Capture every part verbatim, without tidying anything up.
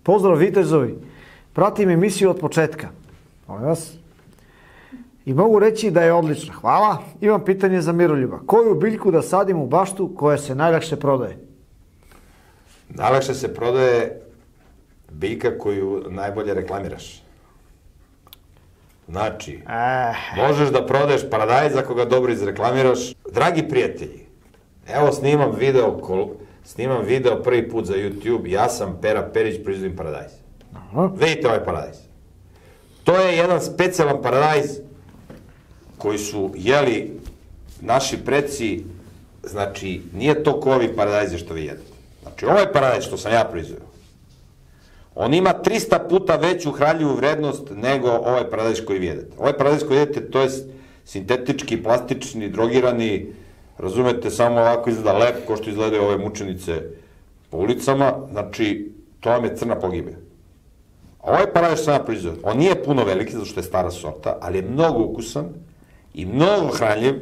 Pozdrav vitezovi, pratim emisiju od početka. Molim vas. I mogu reći da je odlična. Hvala. Imam pitanje za Miroljuba. Koju biljku da sadim u baštu koja se najlakše prodaje? Najlakše se prodaje biljka koju najbolje reklamiraš. Znači, Eh. možeš da prodaješ paradajz ako ga dobro izreklamiraš. Dragi prijatelji, evo snimam video, kol, snimam video prvi put za YouTube. Ja sam Pera Perić, proizvodim paradajz. Aha. Vidite ovaj paradajz. To je jedan specijalan paradajz koji su jeli naši preci. Znači, nije to ko ovi paradajze što vi jedete. Znači, ovaj paradajz što sam ja proizvodio, on ima trista puta veću hranljivu vrednost nego ovaj paradajz koji vi jedete. Ovaj paradajz koji jedete, to je sintetički, plastični, drogirani, razumete, samo ovako izgleda lep, ko što izgledaju ove mučenice po ulicama, znači, to vam je crna pogibija. A ovaj paradajz što sam ja proizvodio, on nije puno veliki, zato što je stara sorta, ali je mnogo ukusan i mnogo hranljiv.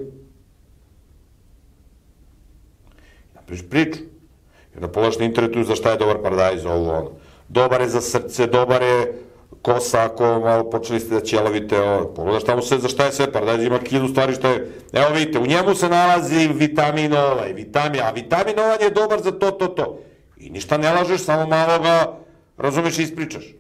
Napriš priču. I onda pogledaš na internetu za šta je dobar paradajz, ovo ono. Dobar je za srce, dobar je kosa, ako malo počeli ste da ćelavite, ovo. Pogledaš tamo sve za šta je sve, paradajz ima kilu stvari što je. Evo vidite, u njemu se nalazi vitamin ovaj, vitamin, a vitamin ovaj je dobar za to, to, to. I ništa ne lažeš, samo malo ga, razumeš, i ispričaš.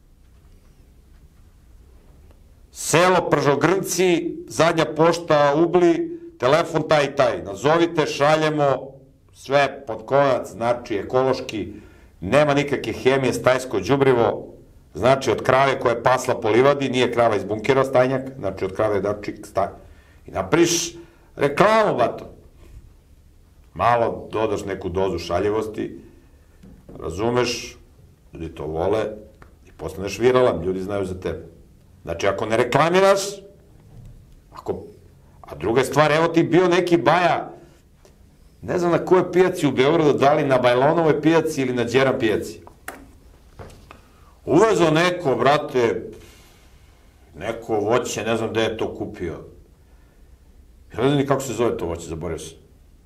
Selo Pržogrnci, zadnja pošta Ugli, telefon taj i taj. Nazovite, šaljemo sve pod konac, znači ekološki, nema nikakve hemije, stajsko đubrivo, znači od krave koja je pasla po livadi, nije krava iz bunkera stajnjak, znači od krave dačik staj. I napriš reklamu, bato. Malo dodaš neku dozu šaljivosti, razumeš, ljudi to vole i postaneš viralan, ljudi znaju za tebe. Znači, ako ne reklamiraš, ako... A druga stvar, evo ti bio neki baja, ne znam na kojoj pijaci u Beogradu, da li na Bajlonovoj pijaci ili na Đeran pijaci. Uvezo neko, brate, neko voće, ne znam gde je to kupio. Ja ne znam ni kako se zove to voće, zaboravio sam.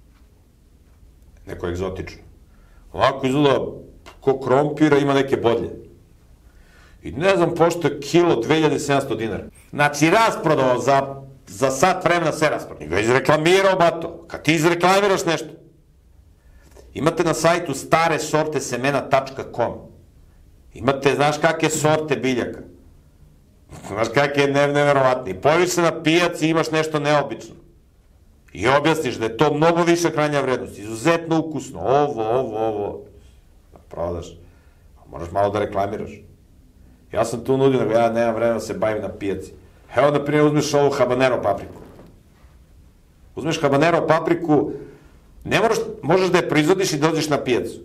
Neko egzotično. Ovako izgleda ko krompira, ima neke bodlje. I ne znam, pošto je kilo dve hiljade sedamsto dinara. Znači, rasprodao za, za sat vremena sve rasprodao. I ga izreklamirao, bato. Kad ti izreklamiraš nešto. Imate na sajtu stare sorte semena tačka com. Imate, znaš kakve sorte biljaka. Znaš kakve ne, neverovatni. Pojaviš se na pijaci i imaš nešto neobično. I objasniš da je to mnogo više hranjena vrednost. Izuzetno ukusno. Ovo, ovo, ovo. Da prodaš. Moraš malo da reklamiraš. Ja sam tu nudio, nego ja nemam vremena da se bavim na pijaci. Evo, na primjer, uzmeš ovu habanero papriku. Uzmeš habanero papriku, ne moraš, možeš da je proizvodiš i dođeš na pijacu.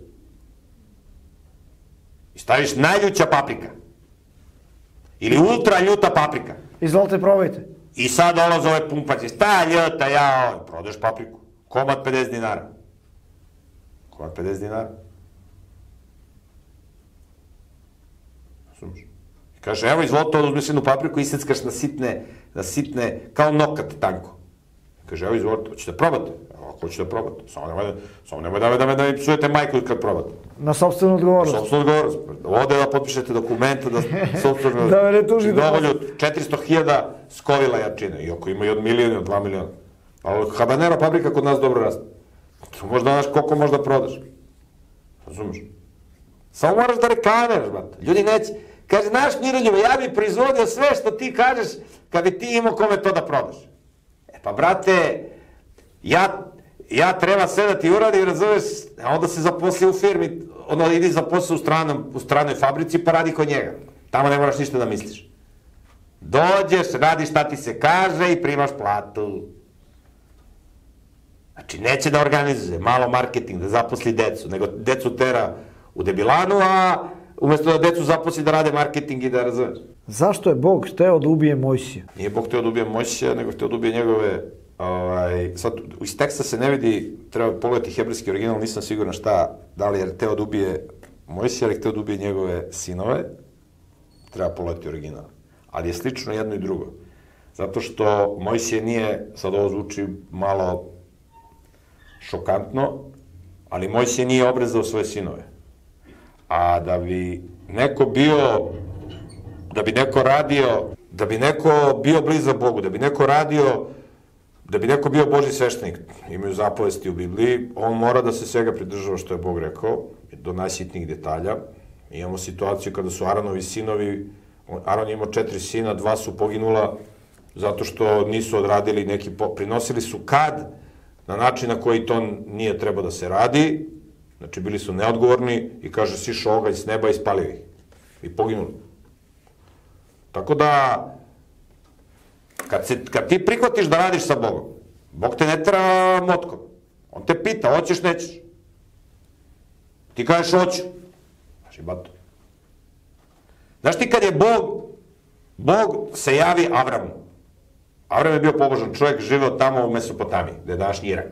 I staviš najljuća paprika. Ili ultra ljuta paprika. Izvolite, probajte. I sad dolaze ove pumpaće. Sta ljuta, jao, prodaješ papriku. Komad pedeset dinara. Komad pedeset dinara. Razumiješ? Kaže, evo, izvolite, uzmeš jednu papriku i iseckaš na sitne, na sitne, kao nokat tanko. Kaže, evo, izvolite, hoćete probati? Evo, ako hoćete probati. Samo nemoj, samo nemoj da, da, da, da mi psujete majku kad probate. Na sopstvenu odgovornost. Na sopstvenu odgovornost. Ovde da potpišete dokumenta, da sopstvenu... da me ne tuži da... Dovolju četiristo hiljada skovila jačine, iako ima i od milijona, i od dva miliona. Ali habanero paprika kod nas dobro raste. Možda znaš koliko možda prodaš. Razumiješ? Samo moraš da reklamiraš, brate. Ljudi neće... Kaže, znaš, Miroljube, ja bi proizvodio sve što ti kažeš kad bi ti imao kome to da prodaš. E pa, brate, ja, ja treba sve da ti uradim, razumeš, a onda se zaposli u firmi, onda idi zaposli u, stranom, u stranoj fabrici pa radi kod njega. Tamo ne moraš ništa da misliš. Dođeš, radiš šta ti se kaže i primaš platu. Znači, neće da organizuje malo marketing, da zaposli decu, nego decu tera u debilanu, a umesto da decu zaposli da rade marketing i da razumeš. Zašto je Bog hteo da ubije Mojsija? Nije Bog hteo da ubije Mojsija, nego hteo da ubije njegove... Ovaj, sad, iz teksta se ne vidi, treba pogledati hebrejski original, nisam siguran šta, da li je hteo da ubije Mojsija, ali je hteo da ubije njegove sinove, treba pogledati original. Ali je slično jedno i drugo. Zato što Mojsije nije, sad ovo zvuči malo šokantno, ali Mojsije nije obrezao svoje sinove. A da bi neko bio, da bi neko radio, da bi neko bio blizak Bogu, da bi neko radio, da bi neko bio Božji sveštenik, imaju zapovesti u Bibliji, on mora da se svega pridržava što je Bog rekao, do najsitnijih detalja. Imamo situaciju kada su Aronovi sinovi, Aron je imao četiri sina, dva su poginula zato što nisu odradili neki, prinosili su kad na način na koji to nije trebao da se radi, znači bili su neodgovorni i kaže sišao oganj s neba i spalio ih i poginuli. Tako da, kad, se, kad ti prihvatiš da radiš sa Bogom, Bog te ne tera motkom. On te pita, hoćeš, nećeš. Ti kažeš, hoću. Znaš i bato. Znaš ti kad je Bog, Bog se javi Avramu. Avram je bio pobožan čovjek, živeo tamo u Mesopotamiji, gde je današnji Irak.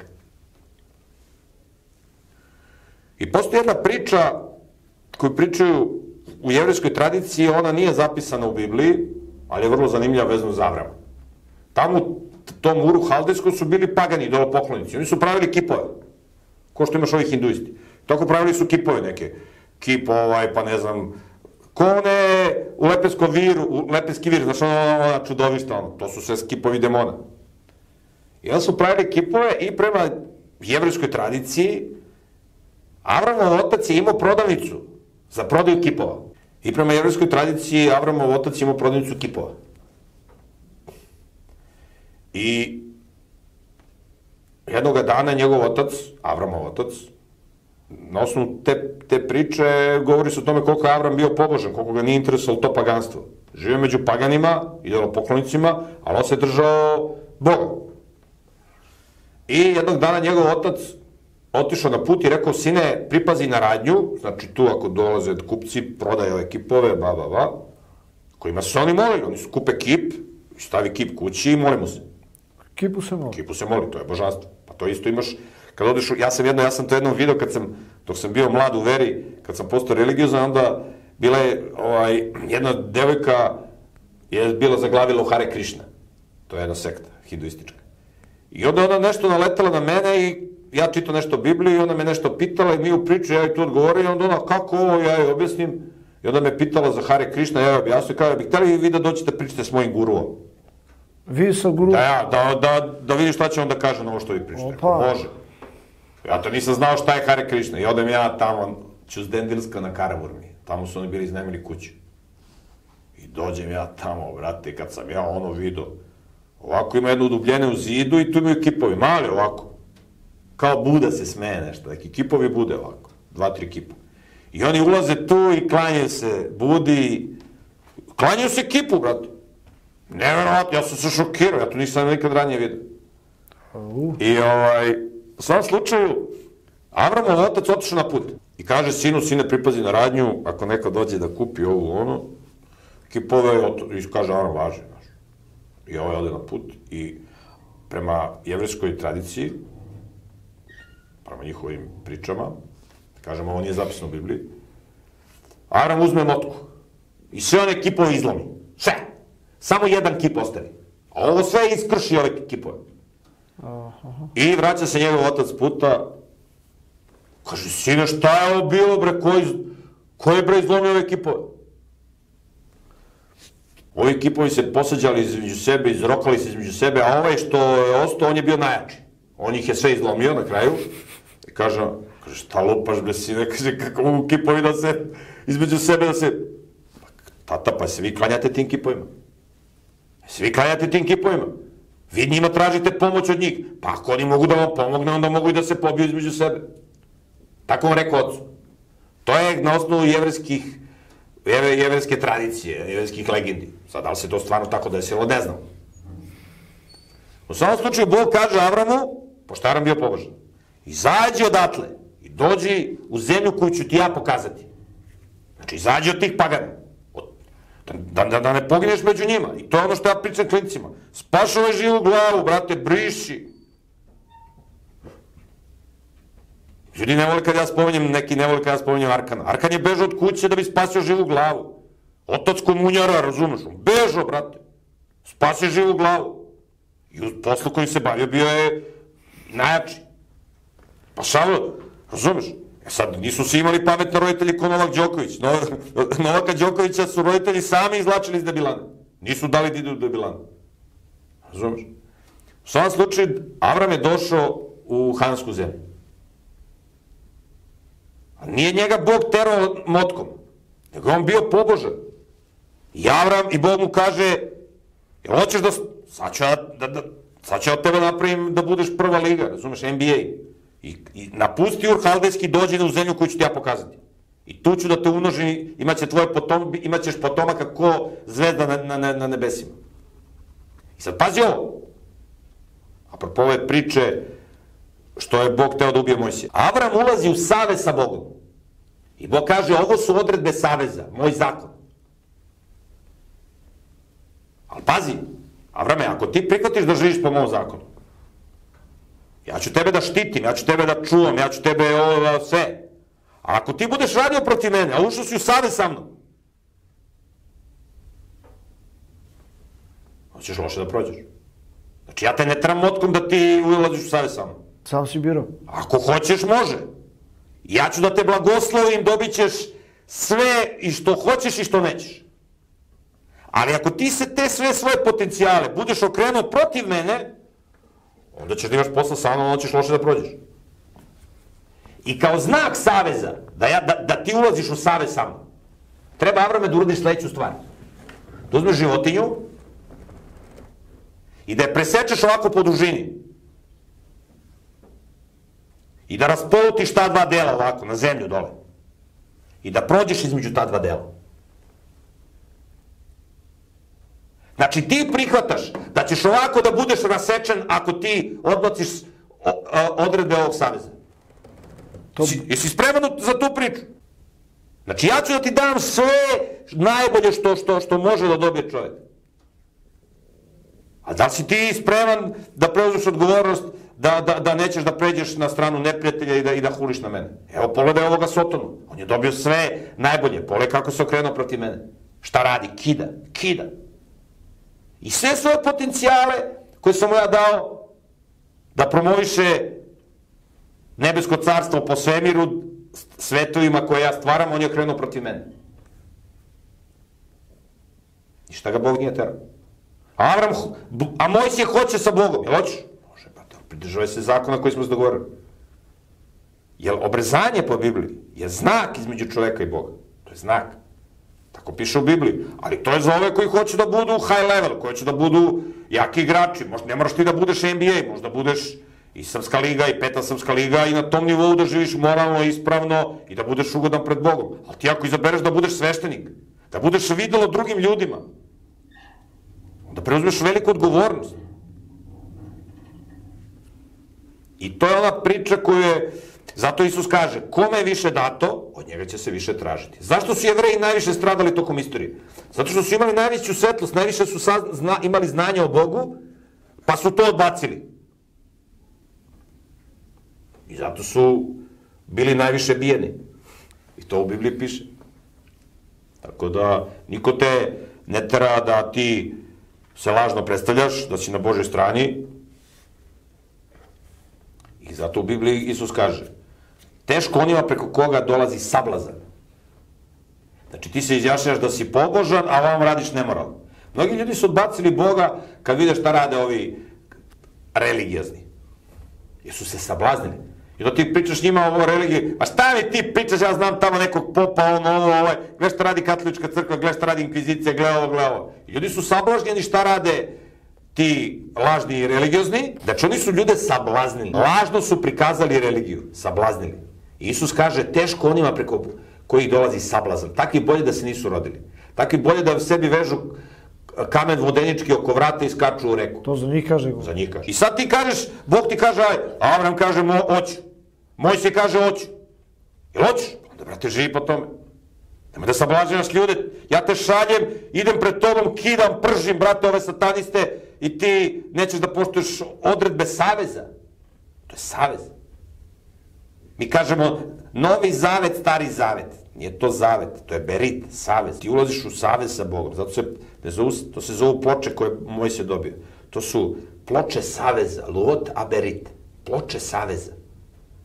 I postoji jedna priča koju pričaju u jevrejskoj tradiciji, ona nije zapisana u Bibliji, ali je vrlo zanimljiva vezano za Avrama. Tamo u tom Uru Haldejskom su bili pagani, idolopoklonici. Oni su pravili kipove, ko što imaš ovi hinduisti. Tako pravili su kipove neke. Kip ovaj, pa ne znam, ko one u Lepenskom viru, u Lepenski vir, znaš ono, ona čudovišta, ono, to su sve kipovi demona. I onda su pravili kipove i prema jevrejskoj tradiciji Avramov otac je imao prodavnicu za prodaju kipova. I prema jevrejskoj tradiciji Avramov otac je imao prodavnicu kipova. I jednog dana njegov otac, Avramov otac, na osnovu te, te priče govori se o tome koliko je Avram bio pobožan, koliko ga nije interesovalo to paganstvo. Živio među paganima, idolopoklonicima, ali on se držao Boga. I jednog dana njegov otac otišao na put i rekao, sine, pripazi na radnju, znači tu ako dolaze kupci, prodaje ove kipove, ba, ba, ba, kojima su se oni molili, oni su kupe kip, stavi kip kući i molimo se. Kipu se moli. Kipu se moli, to je božanstvo. Pa to isto imaš, kad odeš, ja sam jedno, ja sam to jednom video kad sam, dok sam bio mlad u veri, kad sam postao religiozan, onda bila je, ovaj, jedna devojka je bila zaglavila u Hare Krishna. To je jedna sekta, hinduistička. I onda ona nešto naletala na mene i ja čitao nešto o Bibliji i ona me nešto pitala i mi u priču, ja joj tu odgovorio i onda ona, kako ovo, ja joj objasnim. I onda me pitala za Hare Krishna, ja joj objasnio, kao, bih htjeli vi da doćete pričate s mojim guruom. Vi sa guruom? Da, ja, da, da, da vidim šta će on da kaže na ovo što vi pričate. Opa. Može. Ja to nisam znao šta je Hare Krishna i odem ja tamo, Ćuzdendilska na Karavurmi. Tamo su oni bili iznajmili kuću. I dođem ja tamo, brate, kad sam ja ono vidio. Ovako ima jedno udubljene u zidu i tu imaju kipovi, mali ovako. Kao Buda se smeje nešto, neki kipovi Bude ovako, dva, tri kipa. I oni ulaze tu i klanjaju se Budi, klanjaju se kipu, brate. Neverovatno, ja sam se šokirao, ja to nisam nikad ranije vidio. I ovaj, u svom slučaju, Avramov otac otišao na put i kaže sinu, sine, pripazi na radnju, ako neko dođe da kupi ovu ono, kipove, i kaže Avram važi, znaš. I ovaj ode na put i prema jevrejskoj tradiciji, prema njihovim pričama, kažemo, ovo nije zapisano u Bibliji, Avram uzme motku i sve one kipove izlomi. Sve. Samo jedan kip ostavi. A ovo sve iskrši ove kipove. I vraća se njegov otac puta, kaže, sine, šta je ovo bilo, bre, koji, koji bre izlomio ove kipove? Ovi kipovi se posađali između sebe, izrokali se između sebe, a ovaj što je ostao, on je bio najjači. On ih je sve izlomio na kraju. I kaže, kaže, šta lupaš, bre, sine, kaže, kako mogu kipovi da se, između sebe da se... Tata, pa se vi klanjate tim kipovima. Se vi klanjate tim kipovima. Vi njima tražite pomoć od njih. Pa ako oni mogu da vam pomogne, onda mogu i da se pobiju između sebe. Tako vam rekao ocu. To je na osnovu jevreskih, jevrejske tradicije, jevreskih legendi. Sad, da li se to stvarno tako desilo, ne znam. U samom slučaju, Bog kaže Avramu, pošto Avram bio pobožan, izađi odatle i dođi u zemlju koju ću ti ja pokazati. Znači, izađi od tih pagana. Da, da, da ne pogineš među njima. I to je ono što ja pričam klincima. Spašavaj živu glavu, brate, briši. Ljudi ne vole kad ja spominjem, neki ne vole kad ja spominjem Arkana. Arkan je bežao od kuće da bi spasio živu glavu. Otac komunjara, razumeš? On bežao, brate. Spasio živu glavu. I u poslu kojim se bavio bio je najjači. Pa šalo, razumeš? E sad, nisu svi imali pametne roditelji ko Novak Đoković. Novaka Đokovića su roditelji sami izvlačili iz debilana. Nisu dali da idu u debilana. Razumeš? U svakom slučaju, Avram je došao u hansku zemlju. A nije njega Bog terao motkom, nego on bio pobožan. I Avram, i Bog mu kaže, jel hoćeš da, sad ću ja, da, da, sad ću ja od tebe napravim da budeš prva liga, razumeš, N B A. I, i napusti Ur Haldejski, dođi u zemlju koju ću ti ja pokazati. I tu ću da te umnožim, imaće tvoje potom, imaćeš potomaka ko zvezda na, na, na nebesima. I sad pazi ovo. Apropo ove priče što je Bog teo da ubije Mojsija. Avram ulazi u savez sa Bogom. I Bog kaže, ovo su odredbe saveza, moj zakon. Ali pazi, Avrame, ako ti prihvatiš da živiš po mom zakonu, ja ću tebe da štitim, ja ću tebe da čuvam, ja ću tebe ovo, sve. A ako ti budeš radio protiv mene, a ušao si u savez sa mnom, hoćeš loše da prođeš. Znači, ja te ne trebam motkom da ti ulaziš u savez sa mnom. Sam si birao. Ako hoćeš, može. Ja ću da te blagoslovim, dobit ćeš sve i što hoćeš i što nećeš. Ali ako ti se te sve svoje potencijale budeš okrenuo protiv mene, onda ćeš da imaš posla sa mnom, onda ćeš loše da prođeš. I kao znak saveza, da, ja, da, da ti ulaziš u savez sa mnom, treba, Avrame, da uradiš sledeću stvar. Da uzmeš životinju i da je presečeš ovako po dužini. I da raspolutiš ta dva dela ovako, na zemlju dole. I da prođeš između ta dva dela. Znači, ti prihvataš da ćeš ovako da budeš rasečen ako ti odbaciš odredbe ovog saveza. To... Si, jesi spreman za tu priču? Znači, ja ću da ti dam sve najbolje što, što, što može da dobije čovjek. A da li si ti spreman da preuzmeš odgovornost da, da, da nećeš da pređeš na stranu neprijatelja i da, i da huliš na mene? Evo, pogledaj ovoga Sotonu. On je dobio sve najbolje. Pogledaj kako se okrenuo protiv mene. Šta radi? Kida. Kida. I sve svoje potencijale koje sam mu ja dao da promoviše nebesko carstvo po svemiru, svetovima koje ja stvaram, on je okrenuo protiv mene. I šta ga Bog nije terao? Avram, a Mojsije hoće sa Bogom. Jel hoćeš? Može, brate, pridržavaj se zakona koji smo se dogovorili. Jel obrezanje po Bibliji je znak između čoveka i Boga? To je znak. Tako piše u Bibliji. Ali to je za ove koji hoće da budu high level, koji hoće da budu jaki igrači. Možda ne moraš ti da budeš N B A, možda budeš i Srpska liga i Peta Srpska liga i na tom nivou da živiš moralno, ispravno i da budeš ugodan pred Bogom. Ali ti ako izabereš da budeš sveštenik, da budeš videlo drugim ljudima, da preuzmeš veliku odgovornost. I to je ona priča koju je, zato Isus kaže, kome je više dato, od njega će se više tražiti. Zašto su Jevreji najviše stradali tokom istorije? Zato što su imali najveću svetlost, najviše su sazna, imali znanja o Bogu, pa su to odbacili. I zato su bili najviše bijeni. I to u Bibliji piše. Tako da, niko te ne tera da ti se lažno predstavljaš, da si na Božoj strani. I zato u Bibliji Isus kaže, teško onima preko koga dolazi sablazan. Znači, ti se izjašnjaš da si pobožan, a ovom radiš nemoralno. Mnogi ljudi su odbacili Boga kad vide šta rade ovi religiozni. Jer su se sablaznili. I da ti pričaš njima o ovoj religiji, a šta mi ti pričaš, ja znam tamo nekog popa, ono, ovo, ovo, gle šta radi katolička crkva, gle šta radi inkvizicija, gle ovo, gle ovo. I ljudi su sablažnjeni šta rade ti lažni i religiozni, znači oni su ljude sablaznili. Lažno su prikazali religiju, sablaznili. I Isus kaže, teško onima preko kojih dolazi sablazan. Takvi bolje da se nisu rodili. Takvi bolje da sebi vežu kamen vodenički oko vrata i skaču u reku. To za njih kaže. Za njih kaže. I sad ti kažeš, Bog ti kaže, aj, Avram kaže, mo, hoću. Mojsije kaže, hoću. Jel hoćeš? Onda, brate, živi po tome. Nemoj da sablažnjaš ljude. Ja te šaljem, idem pred tobom, kidam, pržim, brate, ove sataniste i ti nećeš da poštuješ odredbe saveza. To je savez. Mi kažemo, novi zavet, stari zavet. Nije to zavet, to je berit, savez. Ti ulaziš u savez sa Bogom. Zato se, ne zovu, to se zovu ploče koje Mojsije dobio. To su ploče saveza, luot a berit. Ploče saveza.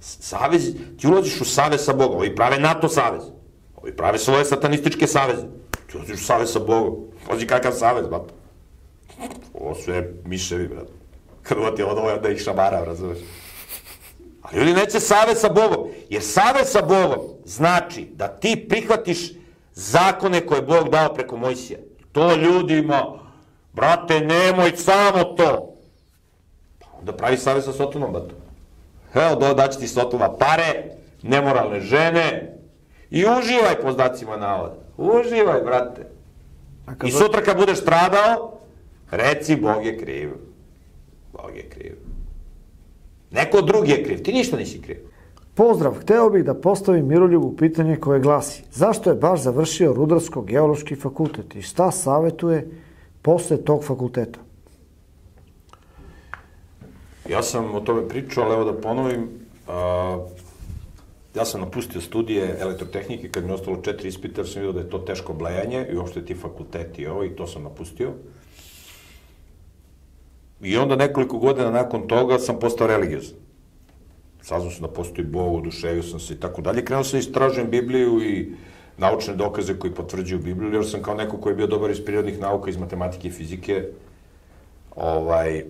Savez, ti ulaziš u savez sa Bogom, ovi prave NATO savez, ovi prave svoje satanističke saveze, ti ulaziš u savez sa Bogom, pazi kakav savez, brate. Ovo sve miševi, brate. Krva ti je od da ih šamara, razumeš? Ali ljudi neće savez sa Bogom, jer savez sa Bogom znači da ti prihvatiš zakone koje je Bog dao preko Mojsija. To ljudima, brate, nemoj samo to. Pa onda pravi savez sa Sotonom, brate. Evo, daći ti Sotoma pare, nemoralne žene i uživaj po znacima navoda. Uživaj, brate. I sutra kad budeš stradao, reci Bog je kriv. Bog je kriv. Neko drugi je kriv, ti ništa nisi kriv. Pozdrav, hteo bih da postavim Miroljubu pitanje koje glasi: zašto je baš završio Rudarsko-geološki fakultet i šta savjetuje posle tog fakulteta? Ja sam o tome pričao, ali evo da ponovim, a, ja sam napustio studije elektrotehnike kad mi je ostalo četiri ispita, jer sam vidio da je to teško blejanje i uopšte ti fakulteti i ovo, i to sam napustio. I onda nekoliko godina nakon toga sam postao religiozan. Saznao sam da postoji Bog, oduševio sam se i tako dalje. Krenuo sam istražujem Bibliju i naučne dokaze koji potvrđuju Bibliju, jer sam kao neko koji je bio dobar iz prirodnih nauka, iz matematike i fizike, ovaj,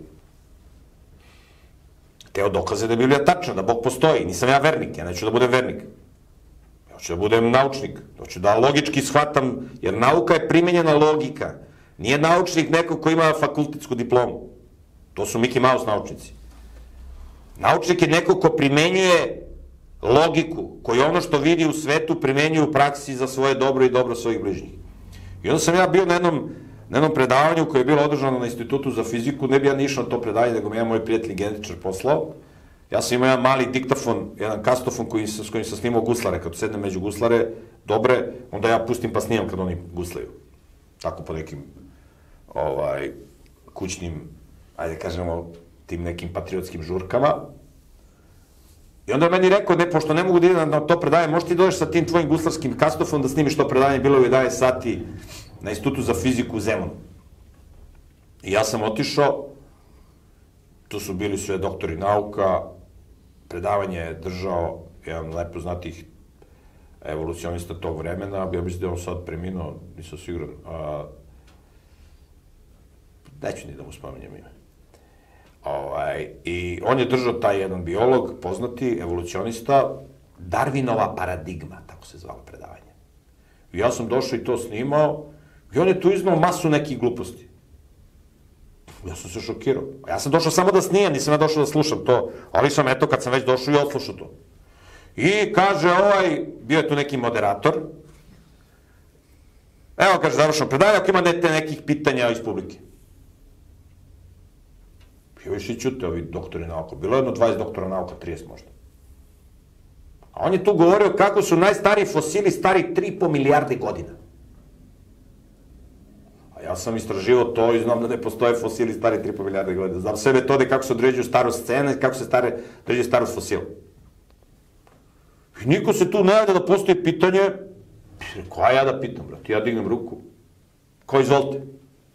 teo dokaze da je Biblija tačna, da Bog postoji. Nisam ja vernik, ja neću da budem vernik. Ja hoću da budem naučnik, hoću da logički shvatam, jer nauka je primenjena logika. Nije naučnik neko ko ima fakultetsku diplomu. To su Mickey Mouse naučnici. Naučnik je neko ko primenjuje logiku, koji ono što vidi u svetu primenjuje u praksi za svoje dobro i dobro svojih bližnjih. I onda sam ja bio na jednom, na jednom predavanju koje je bilo održano na Institutu za fiziku, ne bi ja ni išao na to predavanje, nego mi je moj prijatelj genetičar poslao. Ja sam imao jedan mali diktafon, jedan kastofon koji, s kojim sam snimao guslare. Kad sednem među guslare, dobre, onda ja pustim pa snimam kad oni guslaju. Tako po nekim ovaj, kućnim, ajde kažemo, tim nekim patriotskim žurkama. I onda je meni rekao, ne, pošto ne mogu da idem na to predavanje, možeš ti dođeš sa tim tvojim guslarskim kastofonom da snimiš to predavanje, bilo je jedanaest sati na Institutu za fiziku u Zemunu. I ja sam otišao, tu su bili sve doktori nauka, predavanje je držao jedan od najpoznatijih evolucionista tog vremena, ja mislim da je on sad preminuo, nisam siguran, a, neću ni da mu spominjem ime. Ovaj, i on je držao taj jedan biolog, poznati evolucionista, Darwinova paradigma, tako se zvalo predavanje. I ja sam došao i to snimao, i on je tu iznao masu nekih gluposti. Ja sam se šokirao. Ja sam došao samo da snimam, nisam ja došao da slušam to, ali sam, eto, kad sam već došao i odslušao to. I kaže ovaj, bio je tu neki moderator, evo, kaže, završam predavanje, ako ima nekih pitanja iz publike. I ovi svi ćute, ovi doktori nauka. Bilo je jedno dvadeset doktora nauka, trideset možda. A on je tu govorio kako su najstariji fosili stari tri i po milijarde godina. A ja sam istraživao to i znam da ne postoje fosili stari tri i po milijarde godina. Znam sve metode kako se određuju starost scene, kako se stare, određuje starost fosila. I niko se tu ne javlja da postoji pitanje, koja ja da pitam, brate, ja dignem ruku. Ko, izvolite?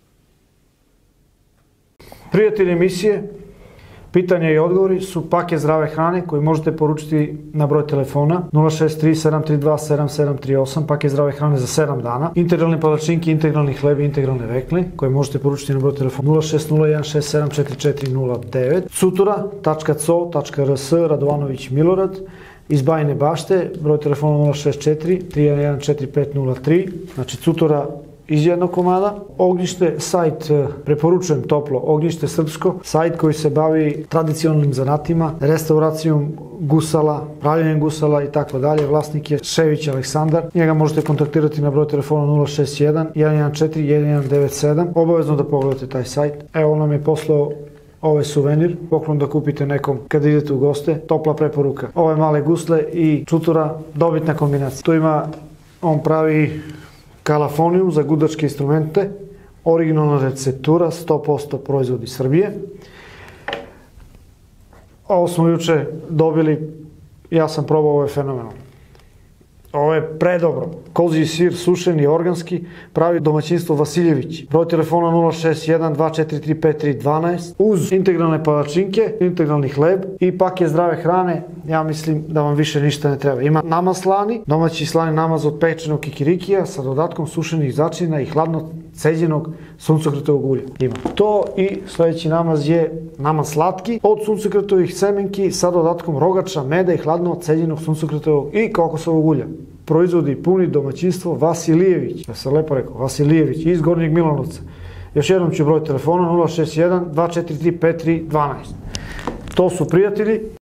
Prijatelji emisije, pitanja i odgovori su paket zdrave hrane koji možete poručiti na broj telefona nula šest tri sedam tri dva sedam sedam tri osam, paket zdrave hrane za sedam dana, integralne palačinke, integralni hleb i integralne vekne koje možete poručiti na broj telefona nula šest nula jedan šest sedam četiri četiri nula devet, cutura tačka co tačka rs Radovanović Milorad iz Bajine Bašte, broj telefona nula šest četiri tri jedan jedan četiri pet nula tri, znači cutura iz jednog komada. Ognjište, sajt, preporučujem toplo, Ognjište Srpsko, sajt koji se bavi tradicionalnim zanatima, restauracijom gusala, pravljenjem gusala i tako dalje. Vlasnik je Šević Aleksandar. Njega možete kontaktirati na broj telefona nula šest jedan jedan jedan četiri jedan jedan devet sedam. Obavezno da pogledate taj sajt. Evo, on nam je poslao ovaj suvenir, poklon da kupite nekom kad idete u goste. Topla preporuka. Ove male gusle i čutura, dobitna kombinacija. Tu ima, on pravi kalafoniju za gudačke instrumente, originalna receptura, sto posto proizvod iz Srbije. Ovo smo juče dobili, ja sam probao, ovo je fenomenalno. Ovo je predobro. Kozji sir, sušeni, organski, pravi domaćinstvo Vasiljević. Broj telefona nula šest jedan dva četiri tri pet tri jedan dva uz integralne palačinke, integralni hleb i paket zdrave hrane. Ja mislim da vam više ništa ne treba. Ima namaz slani, domaći slani namaz od pečenog kikirikija sa dodatkom sušenih začina i hladno ceđenog suncokretovog ulja. Ima to i sledeći namaz je namaz slatki od suncokretovih semenki sa dodatkom rogača, meda i hladno ceđenog suncokretovog i kokosovog ulja. Proizvodi puni domaćinstvo Vasiljević. Ja sam lepo rekao, Vasiljević iz Gornjeg Milanovca. Još jednom ću broj telefona nula šest jedan dva četiri tri pet tri jedan dva. To su prijatelji.